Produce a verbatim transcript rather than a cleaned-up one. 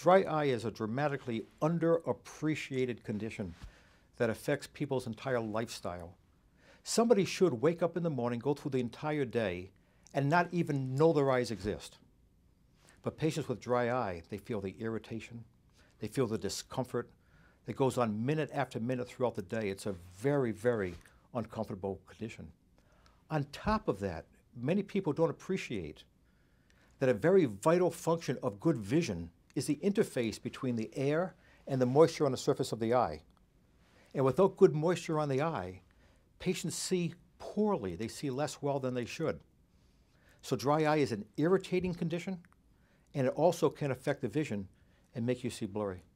dry eye is a dramatically underappreciated condition that affects people's entire lifestyle. Somebody should wake up in the morning, go through the entire day, and not even know their eyes exist. But patients with dry eye, they feel the irritation, they feel the discomfort that goes on minute after minute throughout the day. It's a very, very uncomfortable condition. On top of that, many people don't appreciate that a very vital function of good vision is the interface between the air and the moisture on the surface of the eye. And without good moisture on the eye, patients see poorly. They see less well than they should. So dry eye is an irritating condition, and it also can affect the vision and make you see blurry.